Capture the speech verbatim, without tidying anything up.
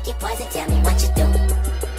Take it poison, tell me what you do.